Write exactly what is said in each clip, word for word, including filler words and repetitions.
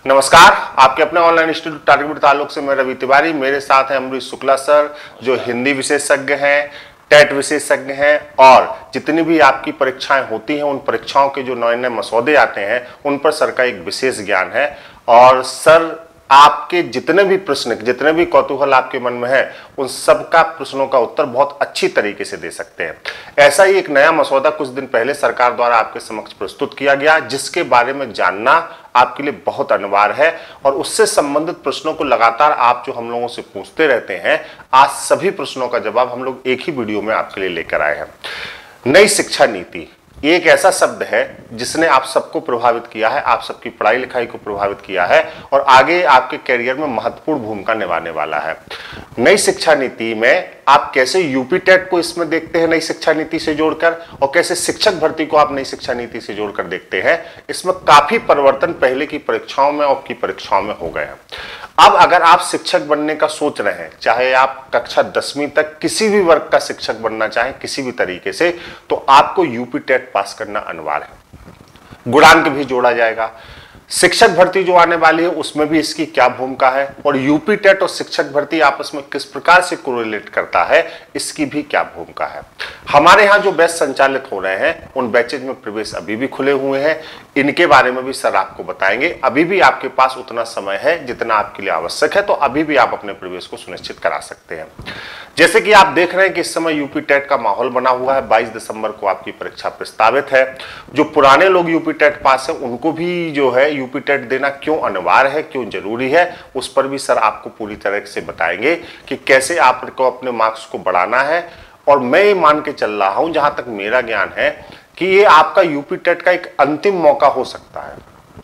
नमस्कार, आपके अपने ऑनलाइन इंस्टीट्यूट टारगेट विद ताल्लुक से मैं रवि तिवारी। मेरे साथ हैं अमरीश शुक्ला सर, जो हिंदी विशेषज्ञ हैं, टेट विशेषज्ञ हैं और जितनी भी आपकी परीक्षाएं होती हैं उन परीक्षाओं के जो नए नए मसौदे आते हैं उन पर सर का एक विशेष ज्ञान है। और सर आपके जितने भी प्रश्न, जितने भी कौतूहल आपके मन में है, उन सब का प्रश्नों का उत्तर बहुत अच्छी तरीके से दे सकते हैं। ऐसा ही एक नया मसौदा कुछ दिन पहले सरकार द्वारा आपके समक्ष प्रस्तुत किया गया, जिसके बारे में जानना आपके लिए बहुत अनिवार्य है और उससे संबंधित प्रश्नों को लगातार आप जो हम लोगों से पूछते रहते हैं, आज सभी प्रश्नों का जवाब हम लोग एक ही वीडियो में आपके लिए लेकर आए हैं। नई शिक्षा नीति एक ऐसा शब्द है जिसने आप सबको प्रभावित किया है, आप सबकी पढ़ाई लिखाई को प्रभावित किया है और आगे आपके करियर में महत्वपूर्ण भूमिका निभाने वाला है। नई शिक्षा नीति में आप कैसे यूपी टेट को इसमें देखते हैं नई शिक्षा नीति से जोड़कर, और कैसे शिक्षक भर्ती को आप नई शिक्षा नीति से जोड़कर देखते हैं, इसमें काफी परिवर्तन पहले की परीक्षाओं में और की परीक्षाओं में हो गए हैं। अब अगर आप शिक्षक बनने का सोच रहे हैं, चाहे आप कक्षा दसवीं तक किसी भी वर्ग का शिक्षक बनना चाहें किसी भी तरीके से, तो आपको यूपी टेट पास करना अनिवार्य है। गुणांक भी जोड़ा जाएगा। शिक्षक भर्ती जो आने वाली है उसमें भी इसकी क्या भूमिका है और यूपी टेट और शिक्षक भर्ती आपस में किस प्रकार से कोरिलेट करता है, इसकी भी क्या भूमिका है। हमारे यहाँ जो बैच संचालित हो रहे हैं उन बैचेज में प्रवेश अभी भी खुले हुए हैं, इनके बारे में भी सर आपको बताएंगे। अभी भी आपके पास उतना समय है जितना आपके लिए आवश्यक है, तो अभी भी आप अपने प्रवेश को सुनिश्चित करा सकते हैं। जैसे कि आप देख रहे हैं कि इस समय यूपी टेट का माहौल बना हुआ है। बाईस दिसंबर को आपकी परीक्षा प्रस्तावित है। जो पुराने लोग यूपी टेट पास है उनको भी जो है यूपी टेट देना क्यों अनिवार्य है, क्यों जरूरी है, उस पर भी सर आपको पूरी तरह से बताएंगे कि कैसे आपको अपने मार्क्स को बढ़ाना है। और मैं ये मान के चल रहा हूं, जहां तक मेरा ज्ञान है, कि ये आपका यूपी टेट का एक अंतिम मौका हो सकता है।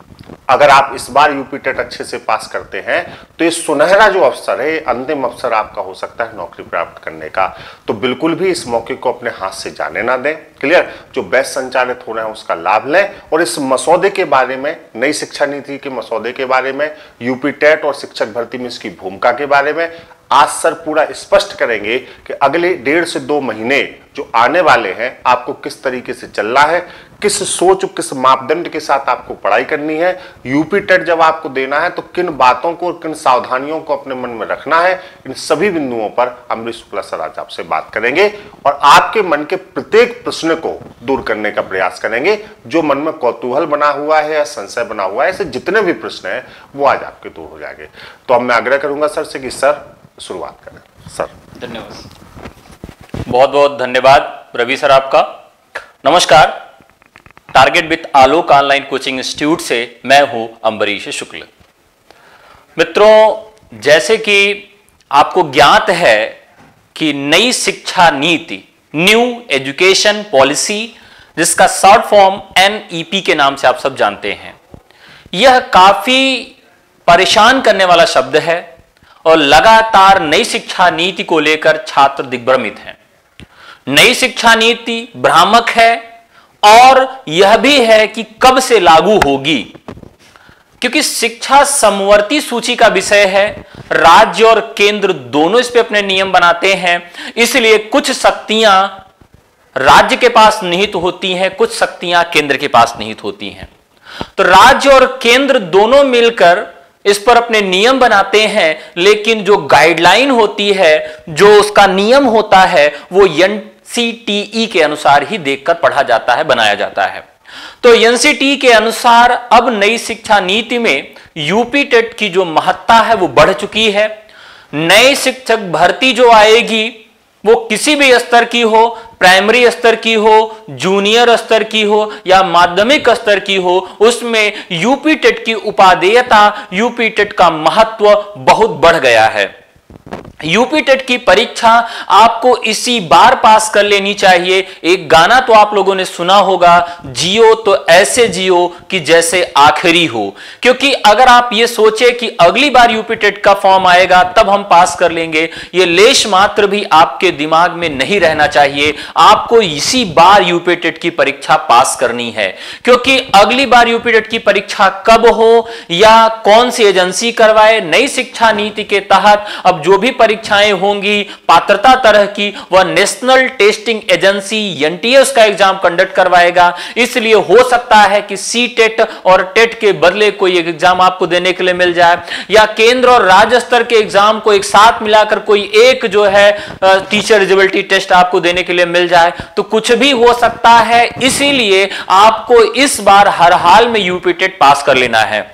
अगर आप इस बार यूपी टेट अच्छे से पास करते हैं तो ये सुनहरा जो अवसर है, अंतिम अवसर आपका हो सकता है नौकरी प्राप्त करने का। तो बिल्कुल भी इस मौके को अपने हाथ से जाने ना दें। क्लियर? जो बैच संचालित हो रहे हैं उसका लाभ लें और इस मसौदे के बारे में, नई शिक्षा नीति के मसौदे के बारे में, यूपी टेट और शिक्षक भर्ती में इसकी भूमिका के बारे में आज सर पूरा स्पष्ट करेंगे कि अगले डेढ़ से दो महीने जो आने वाले हैं आपको किस तरीके से चलना है, किस सोच, किस मापदंड के साथ आपको पढ़ाई करनी है। यूपी टेट जब आपको देना है तो किन बातों को, किन सावधानियों को अपने मन में रखना है, इन सभी बिंदुओं पर अमरीश शुक्ला सर आज आपसे बात करेंगे और आपके मन के प्रत्येक प्रश्न को दूर करने का प्रयास करेंगे। जो मन में कौतूहल बना हुआ है या संशय बना हुआ है, ऐसे जितने भी प्रश्न हैं वो आज आपके दूर हो जाएंगे। तो अब मैं आग्रह करूंगा सर से कि सर शुरुआत करें। सर धन्यवाद, बहुत बहुत धन्यवाद रवि सर आपका। नमस्कार, target with Alok online coaching institute से मैं हूं अमरीश शुक्ल। मित्रों, जैसे कि आपको ज्ञात है कि नई शिक्षा नीति, न्यू एजुकेशन पॉलिसी, जिसका short form N E P के नाम से आप सब जानते हैं, यह काफी परेशान करने वाला शब्द है और लगातार नई शिक्षा नीति को लेकर छात्र दिग्भ्रमित हैं। नई शिक्षा नीति भ्रामक है और यह भी है कि कब से लागू होगी, क्योंकि शिक्षा समवर्ती सूची का विषय है। राज्य और केंद्र दोनों इस पे अपने नियम बनाते हैं, इसलिए कुछ शक्तियां राज्य के पास निहित होती हैं, कुछ शक्तियां केंद्र के पास निहित होती हैं। तो राज्य और केंद्र दोनों मिलकर इस पर अपने नियम बनाते हैं, लेकिन जो गाइडलाइन होती है, जो उसका नियम होता है, वो एन सी टी ई के अनुसार ही देखकर पढ़ा जाता है, बनाया जाता है। तो एन सी टी ई के अनुसार अब नई शिक्षा नीति में यूपी टेट की जो महत्ता है वो बढ़ चुकी है। नई शिक्षक भर्ती जो आएगी वो किसी भी स्तर की हो, प्राइमरी स्तर की हो, जूनियर स्तर की हो या माध्यमिक स्तर की हो, उसमें यूपी टेट की उपादेयता, यूपी टेट का महत्व बहुत बढ़ गया है। यूपी टेट की परीक्षा आपको इसी बार पास कर लेनी चाहिए। एक गाना तो आप लोगों ने सुना होगा, जियो तो ऐसे जियो कि जैसे आखिरी हो। क्योंकि अगर आप ये सोचे कि अगली बार यूपी टेट का फॉर्म आएगा तब हम पास कर लेंगे, ये लेश मात्र भी आपके दिमाग में नहीं रहना चाहिए। आपको इसी बार यूपी टेट की परीक्षा पास करनी है, क्योंकि अगली बार यूपी टेट की परीक्षा कब हो या कौन सी एजेंसी करवाए, नई शिक्षा नीति के तहत अब जो भी परीक्षाएं होंगी पात्रता तरह की, वह नेशनल टेस्टिंग एजेंसी एनटीए का एग्जाम कंडक्ट करवाएगा। इसलिए हो सकता है कि सी टेट और टेट के बदले कोई एक एग्जाम आपको देने के लिए मिल जाए, या केंद्र और राज्य स्तर के एग्जाम को एक साथ मिलाकर कोई एक जो है टीचर एलिजिबिलिटी टेस्ट आपको देने के लिए मिल जाए। तो कुछ भी हो सकता है, इसीलिए आपको इस बार हर हाल में यूपी टेट पास कर लेना है।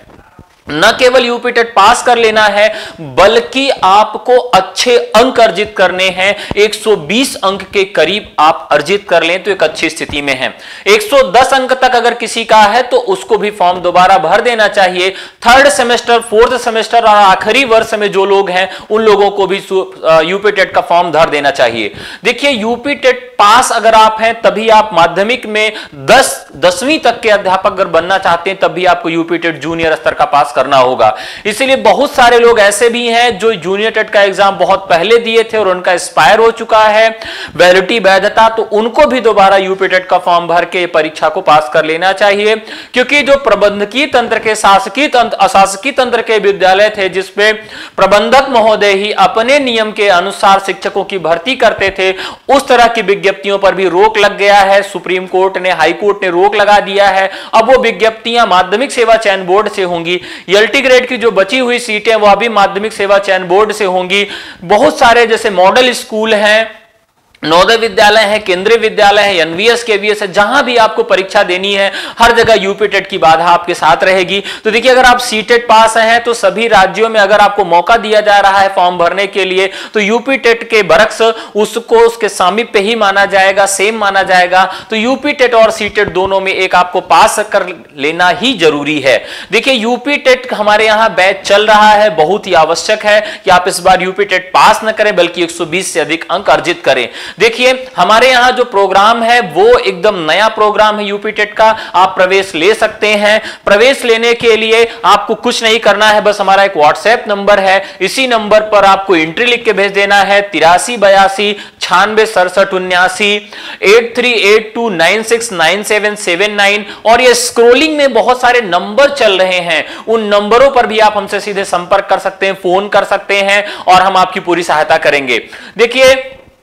न केवल यूपी टेट पास कर लेना है, बल्कि आपको अच्छे अंक अर्जित करने हैं। एक सौ बीस अंक के करीब आप अर्जित कर लें तो एक अच्छी स्थिति में है। एक सौ दस अंक तक अगर किसी का है तो उसको भी फॉर्म दोबारा भर देना चाहिए। थर्ड सेमेस्टर, फोर्थ सेमेस्टर और आखिरी वर्ष में जो लोग हैं उन लोगों को भी यूपी टेट का फॉर्म भर देना चाहिए। देखिए, यूपी टेट पास अगर आप हैं तभी आप माध्यमिक में दस दसवीं तक के अध्यापक अगर बनना चाहते हैं तब भी आपको यूपी टेट जूनियर स्तर का पास करना होगा। इसलिए बहुत सारे लोग ऐसे भी हैं जो जूनियर टेट का एग्जाम बहुत पहले दिए थे और उनका एक्सपायर हो चुका है वैलिडिटी वैधता, तो उनको भी दोबारा यूपी टेट का फॉर्म भर के परीक्षा को पास कर लेना चाहिए। क्योंकि जो प्रबंधकीय तंत्र के, शासकीय तंत्र, अशासकीय तंत्र के विद्यालय थे जिसपे प्रबंधक महोदय ही अपने नियम के अनुसार शिक्षकों की भर्ती करते थे, उस तरह की विज्ञप्तियों पर भी रोक लग गया है। सुप्रीम कोर्ट ने, हाई कोर्ट ने रोक लगा दिया है। अब वो विज्ञप्तियां माध्यमिक सेवा चयन बोर्ड से होंगी। एलटी ग्रेड की जो बची हुई सीटें वह भी माध्यमिक सेवा चयन बोर्ड से होंगी। बहुत सारे जैसे मॉडल स्कूल हैं, नवोदय विद्यालय है, केंद्रीय विद्यालय है, एनवीएस केवीएस है, जहां भी आपको परीक्षा देनी है हर जगह यूपी टेट की बाधा आपके साथ रहेगी। तो देखिए, अगर आप सी टेट पास हैं तो सभी राज्यों में अगर आपको मौका दिया जा रहा है फॉर्म भरने के लिए तो यूपी टेट के बरक्स उसको उसके सामीप्य ही माना जाएगा, सेम माना जाएगा। तो यूपी टेट और सी टेट दोनों में एक आपको पास कर लेना ही जरूरी है। देखिए, यूपी टेट हमारे यहाँ बैच चल रहा है, बहुत ही आवश्यक है कि आप इस बार यूपी टेट पास न करें बल्कि एक सौ बीस से अधिक अंक अर्जित करें। देखिए, हमारे यहां जो प्रोग्राम है वो एकदम नया प्रोग्राम है यूपी टेट का। आप प्रवेश ले सकते हैं। प्रवेश लेने के लिए आपको कुछ नहीं करना है, बस हमारा एक व्हाट्सएप नंबर है, इसी नंबर पर आपको एंट्री लिख के भेज देना है तिरासी बयासी छियानवे सड़सठ उन्यासी eight three eight two nine six nine seven seven nine. और ये स्क्रोलिंग में बहुत सारे नंबर चल रहे हैं, उन नंबरों पर भी आप हमसे सीधे संपर्क कर सकते हैं, फोन कर सकते हैं और हम आपकी पूरी सहायता करेंगे। देखिए,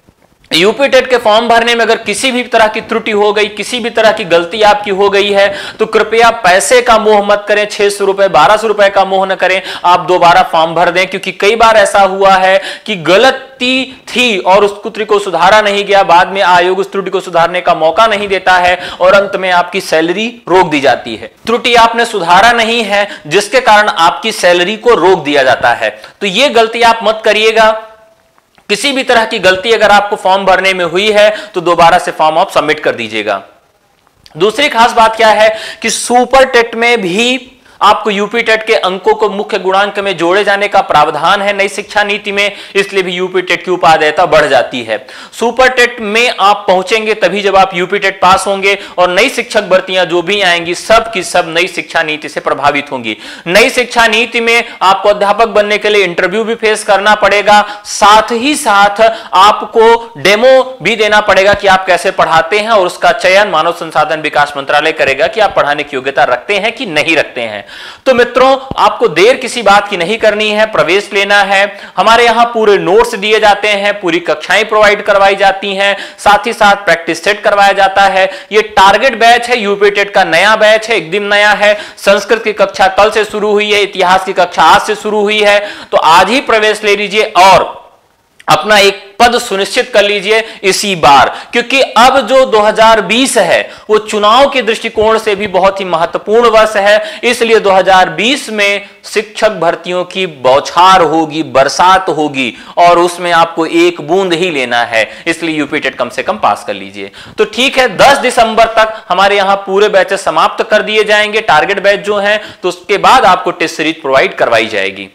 यूपी टेट के फॉर्म भरने में अगर किसी भी तरह की त्रुटि हो गई, किसी भी तरह की गलती आपकी हो गई है तो कृपया पैसे का मोह मत करें, छह सौ रुपए बारह सौ रुपए का मोह न करें, आप दोबारा फॉर्म भर दें। क्योंकि कई बार ऐसा हुआ है कि गलती थी और उस त्रुटि को सुधारा नहीं गया, बाद में आयोग उस त्रुटि को सुधारने का मौका नहीं देता है और अंत में आपकी सैलरी रोक दी जाती है। त्रुटि आपने सुधारा नहीं है जिसके कारण आपकी सैलरी को रोक दिया जाता है। तो यह गलती आप मत करिएगा। किसी भी तरह की गलती अगर आपको फॉर्म भरने में हुई है तो दोबारा से फॉर्म आप सबमिट कर दीजिएगा। दूसरी खास बात क्या है कि सुपर टेट में भी आपको यूपी टेट के अंकों को मुख्य गुणांक में जोड़े जाने का प्रावधान है नई शिक्षा नीति में, इसलिए भी यूपी टेट की उपादेयता बढ़ जाती है। सुपर टेट में आप पहुंचेंगे तभी जब आप यूपी टेट पास होंगे और नई शिक्षक भर्तियां जो भी आएंगी सब की सब नई शिक्षा नीति से प्रभावित होंगी। नई शिक्षा नीति में आपको अध्यापक बनने के लिए इंटरव्यू भी फेस करना पड़ेगा, साथ ही साथ आपको डेमो भी देना पड़ेगा कि आप कैसे पढ़ाते हैं और उसका चयन मानव संसाधन विकास मंत्रालय करेगा कि आप पढ़ाने की योग्यता रखते हैं कि नहीं रखते हैं। तो मित्रों, आपको देर किसी बात की नहीं करनी है, प्रवेश लेना है। हमारे यहां पूरे नोट्स दिए जाते हैं, पूरी कक्षाएं प्रोवाइड करवाई जाती हैं, साथ ही साथ प्रैक्टिस सेट करवाया जाता है। यह टारगेट बैच है, यूपी टेट का नया बैच है, एकदम नया है। संस्कृत की कक्षा कल से शुरू हुई है, इतिहास की कक्षा आज से शुरू हुई है। तो आज ही प्रवेश ले लीजिए और अपना एक पद सुनिश्चित कर लीजिए इसी बार, क्योंकि अब जो दो हज़ार बीस है वो चुनाव के दृष्टिकोण से भी बहुत ही महत्वपूर्ण वर्ष है। इसलिए दो हज़ार बीस में शिक्षक भर्तियों की बौछार होगी, बरसात होगी और उसमें आपको एक बूंद ही लेना है। इसलिए यूपी टेट कम से कम पास कर लीजिए। तो ठीक है, दस दिसंबर तक हमारे यहां पूरे बैचेस समाप्त कर दिए जाएंगे, टारगेट बैच जो है, तो उसके बाद आपको टेस्ट सीरीज प्रोवाइड करवाई जाएगी।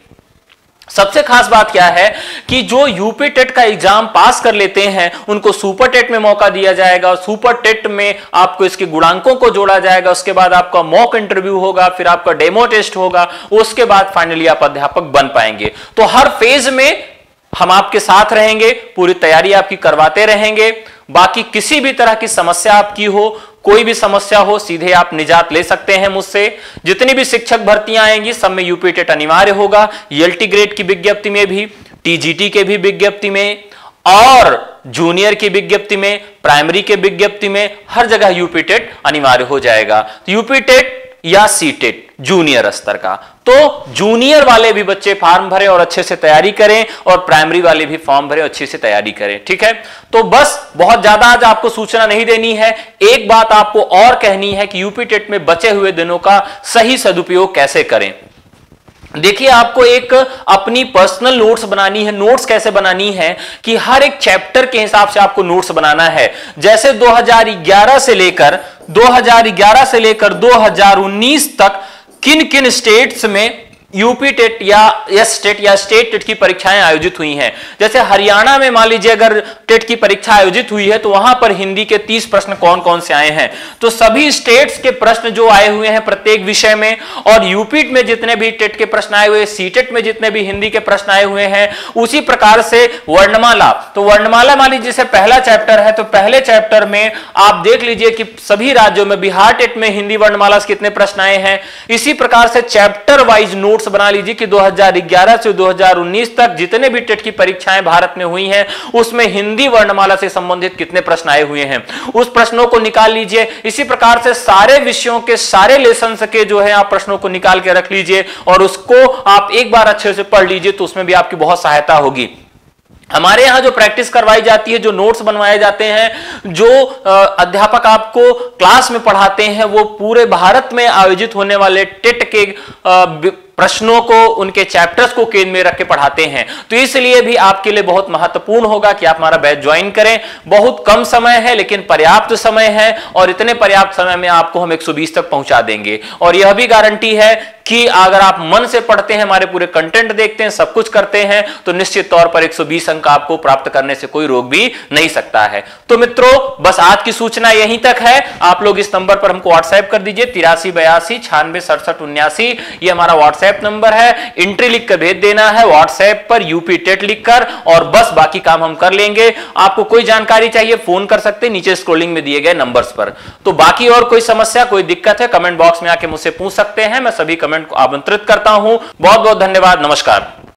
सबसे खास बात क्या है कि जो यूपी टेट का एग्जाम पास कर लेते हैं उनको सुपर टेट में मौका दिया जाएगा और सुपर टेट में आपको इसके गुणांकों को जोड़ा जाएगा। उसके बाद आपका मॉक इंटरव्यू होगा, फिर आपका डेमो टेस्ट होगा, उसके बाद फाइनली आप अध्यापक बन पाएंगे। तो हर फेज में हम आपके साथ रहेंगे, पूरी तैयारी आपकी करवाते रहेंगे। बाकी किसी भी तरह की समस्या आपकी हो, कोई भी समस्या हो, सीधे आप निजात ले सकते हैं मुझसे। जितनी भी शिक्षक भर्तियां आएंगी सब में यूपी टेट अनिवार्य होगा। एलटी ग्रेड की विज्ञप्ति में भी, टीजीटी के भी विज्ञप्ति में और जूनियर की विज्ञप्ति में, प्राइमरी के विज्ञप्ति में, हर जगह यूपी टेट अनिवार्य हो जाएगा। तो यूपी टेट या सी टेट जूनियर स्तर का, तो जूनियर वाले भी बच्चे फॉर्म भरें और अच्छे से तैयारी करें, और प्राइमरी वाले भी फॉर्म भरें, अच्छे से तैयारी करें। ठीक है, तो बस बहुत ज्यादा आज आपको सूचना नहीं देनी है। एक बात आपको और कहनी है कि यूपी टेट में बचे हुए दिनों का सही सदुपयोग कैसे करें। देखिए, आपको एक अपनी पर्सनल नोट्स बनानी है। नोट्स कैसे बनानी है कि हर एक चैप्टर के हिसाब से आपको नोट्स बनाना है। जैसे दो हज़ार ग्यारह से लेकर दो हज़ार ग्यारह से लेकर दो हज़ार उन्नीस तक किन किन स्टेट्स में यूपी टेट या एस टेट या स्टेट टेट की परीक्षाएं आयोजित हुई हैं। जैसे हरियाणा में मान लीजिए अगर टेट की परीक्षा आयोजित हुई है तो वहां पर हिंदी के तीस प्रश्न कौन कौन से आए हैं। तो सभी स्टेट्स के प्रश्न जो आए हुए हैं प्रत्येक विषय में, और यूपी में जितने भी टेट के प्रश्न आए हुए, सी टेट में जितने भी हिंदी के प्रश्न आए हुए हैं, उसी प्रकार से वर्णमाला। तो वर्णमाला मान लीजिए जैसे पहला चैप्टर है, तो पहले चैप्टर में आप देख लीजिए कि सभी राज्यों में बिहार टेट में हिंदी वर्णमाला से कितने प्रश्न आए हैं। इसी प्रकार से चैप्टर वाइज नोट बना लीजिए कि दो हज़ार ग्यारह से दो हज़ार उन्नीस तक जितने भी टेट की परीक्षाएं भारत में हुई हैं उसमें हिंदी वर्णमाला से संबंधित कितने प्रश्न आए हुए हैं, उस प्रश्नों को निकाल लीजिए। इसी प्रकार से सारे विषयों के सारे लेसन के जो है आप प्रश्नों को निकाल के रख लीजिए और उसको आप एक बार अच्छे से पढ़ लीजिए, तो उसमें भी आपकी बहुत सहायता होगी। हमारे यहां जो प्रैक्टिस करवाई जाती है, जो नोट्स बनवाए जाते हैं, जो अध्यापक आपको क्लास में पढ़ाते हैं, वो पूरे भारत में आयोजित होने वाले टेट के प्रश्नों को, उनके चैप्टर्स को केंद्र में रख के पढ़ाते हैं। तो इसलिए भी आपके लिए बहुत महत्वपूर्ण होगा कि आप हमारा बैच ज्वाइन करें। बहुत कम समय है लेकिन पर्याप्त समय है, और इतने पर्याप्त समय में आपको हम एक सौ बीस तक पहुंचा देंगे। और यह भी गारंटी है कि अगर आप मन से पढ़ते हैं, हमारे पूरे कंटेंट देखते हैं, सब कुछ करते हैं, तो निश्चित तौर पर एक सौ बीस अंक आपको प्राप्त करने से कोई रोक भी नहीं सकता है। तो मित्रों, बस आज की सूचना यहीं तक है। आप लोग इस नंबर पर हमको व्हाट्सएप कर दीजिए, तिरासी बयासी छियानवे सड़सठ उन्यासी, ये हमारा व्हाट्सएप नंबर है। एंट्री लिख कर भेज देना है व्हाट्सएप पर यूपी टेट लिखकर, और बस बाकी काम हम कर लेंगे। आपको कोई जानकारी चाहिए फोन कर सकते हैं नीचे स्क्रोलिंग में दिए गए नंबर्स पर। तो बाकी और कोई समस्या, कोई दिक्कत है, कमेंट बॉक्स में आके मुझसे पूछ सकते हैं। मैं सभी कमेंट को आमंत्रित करता हूं। बहुत बहुत धन्यवाद, नमस्कार।